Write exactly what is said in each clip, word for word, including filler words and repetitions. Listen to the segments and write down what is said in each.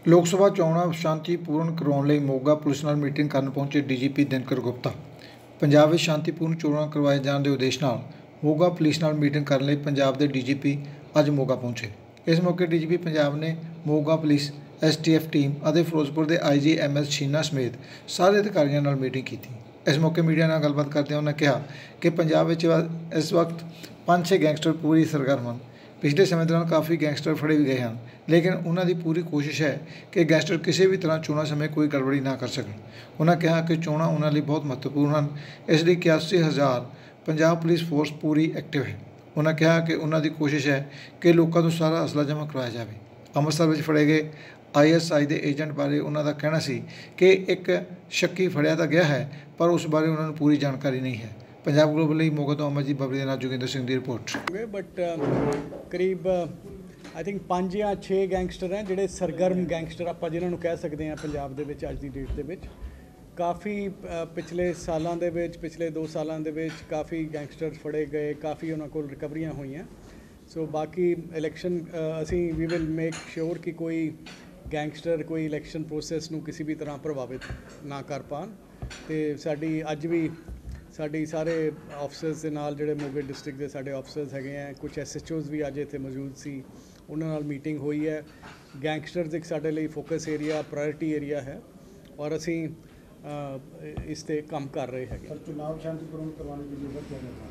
ਲੋਕ ਸਭਾ ਚੋਣਾਂ ਸ਼ਾਂਤੀਪੂਰਨ ਕਰਵਾਉਣ ਲਈ ਮੋਗਾ ਪੁਲਿਸ ਨਾਲ ਮੀਟਿੰਗ ਕਰਨ ਪਹੁੰਚੇ ਡੀ ਜੀ ਪੀ ਦਿਨਕਰ ਗੁਪਤਾ। ਪੰਜਾਬ ਵਿੱਚ ਸ਼ਾਂਤੀਪੂਰਨ ਚੋਣਾਂ ਕਰਵਾਏ ਜਾਣ ਦੇ ਉਦੇਸ਼ ਨਾਲ ਮੋਗਾ ਪੁਲਿਸ ਨਾਲ ਮੀਟਿੰਗ ਕਰਨ ਲਈ ਪੰਜਾਬ ਦੇ ਡੀ ਜੀ ਪੀ ਅੱਜ ਮੋਗਾ ਪਹੁੰਚੇ। ਇਸ ਮੌਕੇ ਡੀ ਜੀ ਪੀ ਪੰਜਾਬ ਨੇ Moga police, S T F team ਅਤੇ ਫਿਰੋਜ਼ਪੁਰ ਦੇ ਆਈ ਜੀ ਐਮ ਐਸ ਛੀਨਾ ਸਮੇਤ ਸਾਰੇ ਅਧਿਕਾਰੀਆਂ ਨਾਲ ਮੀਟਿੰਗ ਕੀਤੀ। ਇਸ ਮੌਕੇ ਮੀਡੀਆ ਨਾਲ ਗੱਲਬਾਤ ਕਰਦਿਆਂ ਉਹਨਾਂ ਕਿਹਾ ਕਿ ਪੰਜਾਬ ਵਿੱਚ ਇਸ ਵਕਤ ਪੰਜ ਛੇ ਗੈਂਗਸਟਰ ਪੂਰੀ ਸਰਗਰਮ ਹਨ। पिछले समय दौरान काफ़ी गैंगस्टर फड़े भी गए हैं, लेकिन उन्होंने पूरी कोशिश है कि गैंगस्टर किसी भी तरह चोणों समय कोई गड़बड़ी ना कर सकन। उन्होंने कहा कि चोणा उन्होंने बहुत महत्वपूर्ण हैं, इसलिए इक्यासी हज़ार पंजाब पुलिस फोर्स पूरी एक्टिव है। उन्होंने कहा कि उन्होंने कोशिश है कि लोगों को सारा असला जमा करवाया जाए। अमृतसर में फड़े गए आई एस आई के एजेंट बारे उन्होंने कहना सी कि एक शक्की फड़िया तो गया है, पर उस बारे उन्होंने पूरी जानकारी नहीं है। पंजाब ग्लोबल ਲਈ ਮੋਗਾ ਤੋਂ ਅਮਰਜੀਤ ਬਬਲੀ ਦੇ ਨਾਲ ਜੋਗਿੰਦਰ ਸਿੰਘ ਦੀ ਰਿਪੋਰਟ। ਬਟ ਕਰੀਬ ਆਈ ਥਿੰਕ ਪੰਜ ਜਾਂ ਛੇ ਗੈਂਗਸਟਰ ਹੈ ਜਿਹੜੇ ਸਰਗਰਮ ਗੈਂਗਸਟਰ ਆਪਾਂ ਜਿਨ੍ਹਾਂ ਨੂੰ ਕਹਿ ਸਕਦੇ ਹਾਂ ਪੰਜਾਬ ਦੇ ਵਿੱਚ ਅੱਜ ਦੀ ਡੇਟ ਦੇ ਵਿੱਚ। ਕਾਫੀ ਪਿਛਲੇ ਸਾਲਾਂ ਦੇ ਵਿੱਚ ਪਿਛਲੇ ਦੋ ਸਾਲਾਂ ਦੇ ਵਿੱਚ ਕਾਫੀ ਗੈਂਗਸਟਰ ਫੜੇ ਗਏ, ਕਾਫੀ ਉਹਨਾਂ ਕੋਲ ਰਿਕਵਰੀਆਂ ਹੋਈਆਂ। ਸੋ ਬਾਕੀ ਇਲੈਕਸ਼ਨ ਅਸੀਂ ਵੀ ਵਿਲ ਮੇਕ ਸ਼ੋਰ ਕਿ ਕੋਈ ਗੈਂਗਸਟਰ ਕੋਈ ਇਲੈਕਸ਼ਨ ਪ੍ਰੋਸੈਸ ਨੂੰ ਕਿਸੇ ਵੀ ਤਰ੍ਹਾਂ ਪ੍ਰਭਾਵਿਤ ਨਾ ਕਰ ਪਾਉਣ। ਅਤੇ ਸਾਡੀ ਅੱਜ ਵੀ ਸਾਡੀ ਸਾਰੇ ਆਫਿਸਰਸ ਦੇ ਨਾਲ ਜਿਹੜੇ ਮੋਗੇ ਡਿਸਟ੍ਰਿਕਟ ਦੇ ਸਾਡੇ ਆਫਿਸਰਸ ਹੈਗੇ ਆ, ਕੁਝ ਐਸ ਐਚ ਓਜ਼ ਵੀ ਅੱਜ ਇੱਥੇ ਮੌਜੂਦ ਸੀ, ਉਹਨਾਂ ਨਾਲ ਮੀਟਿੰਗ ਹੋਈ ਹੈ। ਗੈਂਗਸਟਰਸ ਇੱਕ ਸਾਡੇ ਲਈ ਫੋਕਸ ਏਰੀਆ ਪ੍ਰਾਇਰਟੀ ਏਰੀਆ ਹੈ ਔਰ ਅਸੀਂ ਇਸ 'ਤੇ ਕੰਮ ਕਰ ਰਹੇ ਹੈਗੇ। ਚੁਣਾਵ शांतिपूर्ण करवाने के लिए क्या करना है?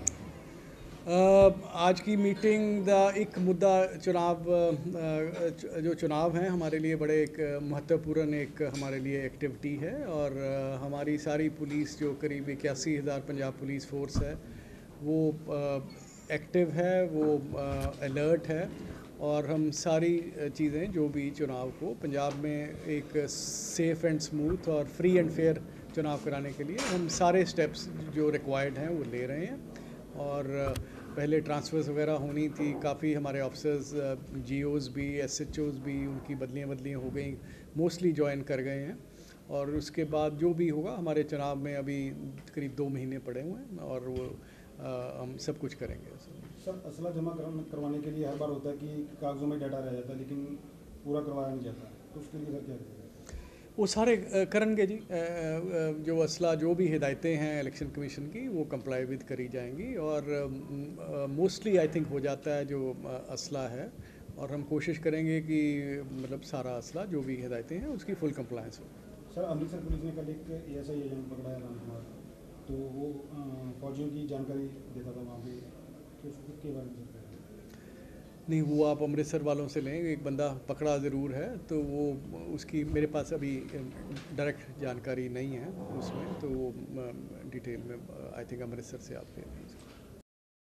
आज की मीटिंग का एक मुद्दा चुनाव जो चुनाव हैं हमारे लिए बड़े एक महत्वपूर्ण एक हमारे लिए एक्टिविटी है और हमारी सारी पुलिस जो करीब इक्यासी हज़ार पंजाब पुलिस फोर्स है वो एक्टिव है, वो अलर्ट है और हम सारी चीज़ें जो भी चुनाव को पंजाब में एक सेफ़ एंड स्मूथ और फ्री एंड फेयर चुनाव कराने के लिए हम सारे स्टेप्स जो रिक्वायर्ड हैं वो ले रहे हैं। और पहले ट्रांसफ़र्स वगैरह होनी थी, काफ़ी हमारे ऑफिसर्स जी ओज़ भी एस एच ओज़ भी उनकी बदलियाँ बदलियाँ हो गई, मोस्टली ज्वाइन कर गए हैं। और उसके बाद जो भी होगा हमारे चुनाव में अभी करीब दो महीने पड़े हुए हैं और वो आ, हम सब कुछ करेंगे। सर असला जमा करवाने के लिए हर बार होता है कि कागज़ों में डाटा रह जाता है लेकिन पूरा करवाया नहीं जाता, तो उसके लिए क्या करेंगे? वो सारे करेंगे जी, जो असला जो भी हिदायतें हैं इलेक्शन कमीशन की वो कंप्लाई विद करी जाएंगी और मोस्टली आई थिंक हो जाता है जो असला है और हम कोशिश करेंगे कि मतलब सारा असला जो भी हिदायतें हैं उसकी फुल कंप्लायंस हो। सर अमृतसर पुलिस ने कल एक ए एस आई एजेंट पकड़ा है राम कुमार, तो वो फौजियों की जानकारी देता था वहाँ पे, तो उसके बारे में नहीं वो आप अमृतसर वालों से लें, एक बंदा पकड़ा ज़रूर है तो वो उसकी मेरे पास अभी डायरेक्ट जानकारी नहीं है उसमें, तो वो डिटेल में आई थिंक अमृतसर से आप ले लीजिए।